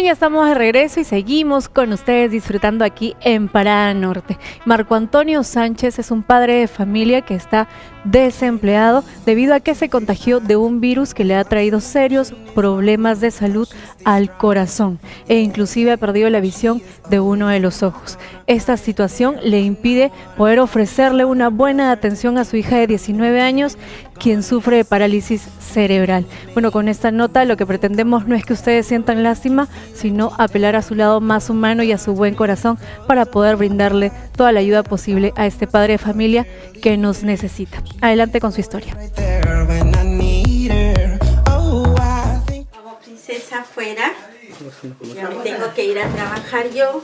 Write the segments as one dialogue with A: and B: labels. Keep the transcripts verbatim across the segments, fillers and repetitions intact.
A: ya estamos de regreso y seguimos con ustedes disfrutando aquí en Parada Norte. Marco Antonio Sánchez es un padre de familia que está desempleado debido a que se contagió de un virus que le ha traído serios problemas de salud al corazón e inclusive ha perdido la visión de uno de los ojos. Esta situación le impide poder ofrecerle una buena atención a su hija de diecinueve años, quien sufre de parálisis cerebral. Bueno, con esta nota lo que pretendemos no es que ustedes sientan lástima, sino apelar a su lado más humano y a su buen corazón para poder brindarle toda la ayuda posible a este padre de familia que nos necesita. Adelante con su historia.
B: Como princesa afuera, ya me tengo que ir a trabajar yo.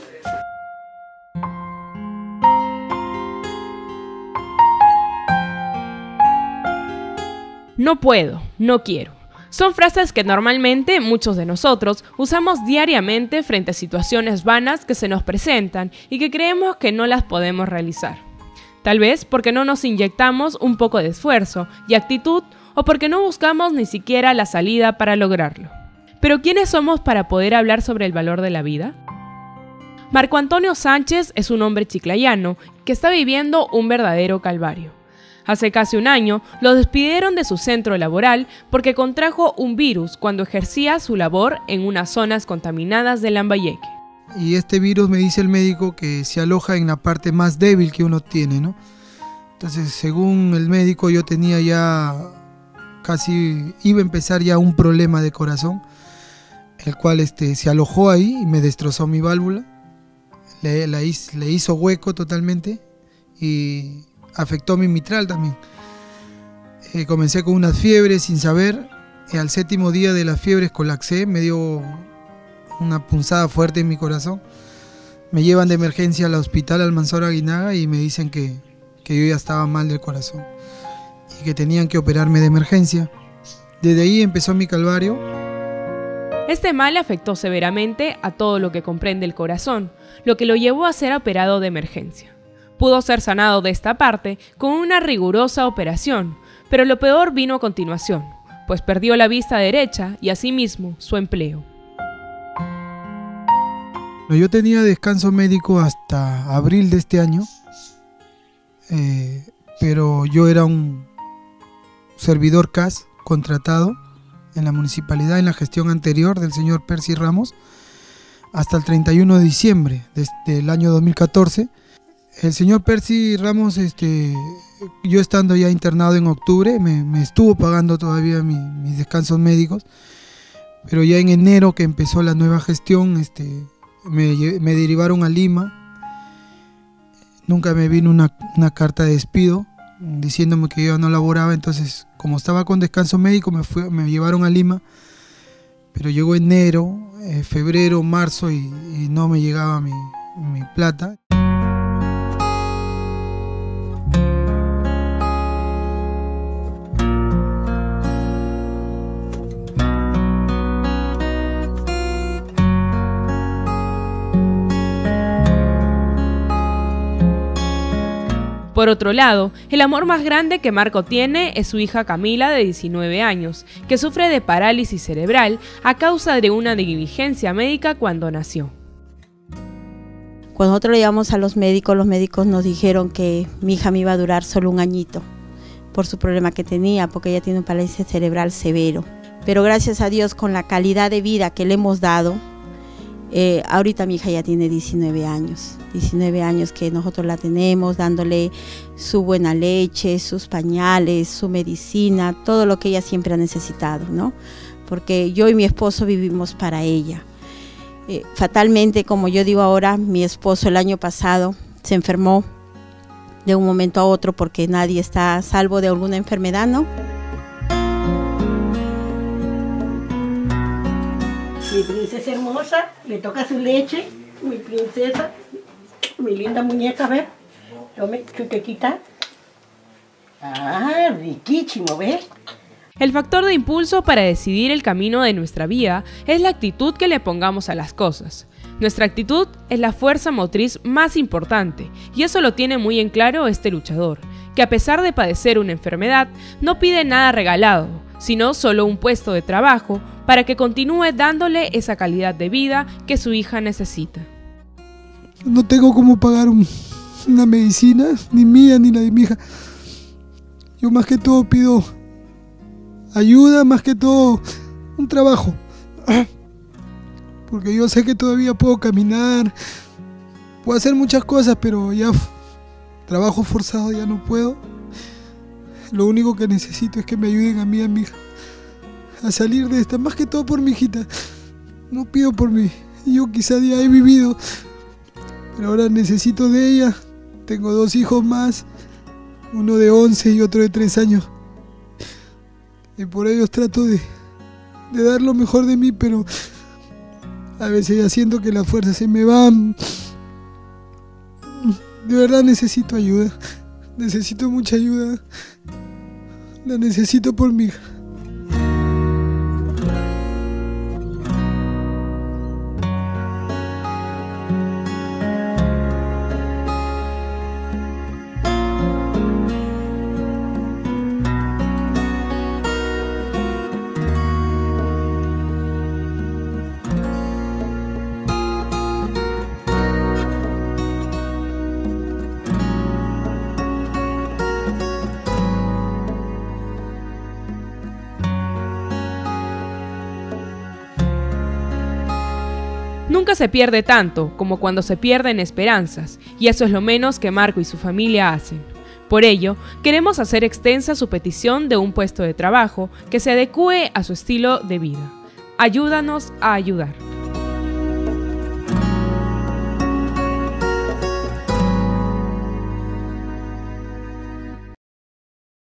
C: No puedo, no quiero. Son frases que normalmente muchos de nosotros usamos diariamente frente a situaciones vanas que se nos presentan y que creemos que no las podemos realizar. Tal vez porque no nos inyectamos un poco de esfuerzo y actitud o porque no buscamos ni siquiera la salida para lograrlo. Pero ¿quiénes somos para poder hablar sobre el valor de la vida? Marco Antonio Sánchez es un hombre chiclayano que está viviendo un verdadero calvario. Hace casi un año lo despidieron de su centro laboral porque contrajo un virus cuando ejercía su labor en unas zonas contaminadas de Lambayeque.
D: Y este virus, me dice el médico, que se aloja en la parte más débil que uno tiene, ¿no? Entonces, según el médico, yo tenía ya casi, iba a empezar ya un problema de corazón, el cual este, se alojó ahí y me destrozó mi válvula, le, la hizo, le hizo hueco totalmente y afectó mi mitral también. Eh, comencé con unas fiebres sin saber, y al séptimo día de las fiebres colapsé, me dio una punzada fuerte en mi corazón. Me llevan de emergencia al hospital Almanzora Aguinaga y me dicen que, que yo ya estaba mal del corazón y que tenían que operarme de emergencia. Desde ahí empezó mi calvario.
C: Este mal afectó severamente a todo lo que comprende el corazón, lo que lo llevó a ser operado de emergencia. Pudo ser sanado de esta parte con una rigurosa operación, pero lo peor vino a continuación, pues perdió la vista derecha y asimismo su empleo.
D: Yo tenía descanso médico hasta abril de este año, eh, pero yo era un servidor C A S contratado en la municipalidad en la gestión anterior del señor Percy Ramos hasta el treinta y uno de diciembre del año dos mil catorce. El señor Percy Ramos, este, yo estando ya internado en octubre, me, me estuvo pagando todavía mi, mis descansos médicos, pero ya en enero que empezó la nueva gestión, este, me, me derivaron a Lima. Nunca me vino una, una carta de despido diciéndome que yo no laboraba, entonces como estaba con descanso médico me, fue, me llevaron a Lima, pero llegó enero, eh, febrero, marzo y, y no me llegaba mi, mi plata.
C: Por otro lado, el amor más grande que Marco tiene es su hija Camila, de diecinueve años, que sufre de parálisis cerebral a causa de una negligencia médica cuando nació.
B: Cuando nosotros le llevamos a los médicos, los médicos nos dijeron que mi hija me iba a durar solo un añito por su problema que tenía, porque ella tiene un parálisis cerebral severo. Pero gracias a Dios, con la calidad de vida que le hemos dado, Eh, ahorita mi hija ya tiene diecinueve años, diecinueve años que nosotros la tenemos, dándole su buena leche, sus pañales, su medicina, todo lo que ella siempre ha necesitado, ¿no? Porque yo y mi esposo vivimos para ella. Eh, fatalmente, como yo digo ahora, mi esposo el año pasado se enfermó de un momento a otro, porque nadie está a salvo de alguna enfermedad, ¿no?
E: Mi princesa hermosa, le toca su leche, mi princesa, mi linda muñeca, ¿ves? Tome chuquequita. Ah, riquísimo, ¿ves?
C: El factor de impulso para decidir el camino de nuestra vida es la actitud que le pongamos a las cosas. Nuestra actitud es la fuerza motriz más importante, y eso lo tiene muy en claro este luchador, que a pesar de padecer una enfermedad, no pide nada regalado, sino solo un puesto de trabajo para que continúe dándole esa calidad de vida que su hija necesita.
D: No tengo cómo pagar un, una medicina, ni mía ni la de mi hija. Yo más que todo pido ayuda, más que todo un trabajo. Porque yo sé que todavía puedo caminar, puedo hacer muchas cosas, pero ya trabajo forzado ya no puedo. Lo único que necesito es que me ayuden a mí y a mi hija a salir de esta, más que todo por mi hijita. No pido por mí, yo quizá ya he vivido, pero ahora necesito de ella. Tengo dos hijos más, uno de once y otro de tres años. Y por ellos trato de, de dar lo mejor de mí, pero a veces ya siento que las fuerzas se me van. De verdad necesito ayuda, necesito mucha ayuda. La necesito por mi hija.
C: Nunca se pierde tanto como cuando se pierden esperanzas, y eso es lo menos que Marco y su familia hacen. Por ello, queremos hacer extensa su petición de un puesto de trabajo que se adecúe a su estilo de vida. Ayúdanos a ayudar.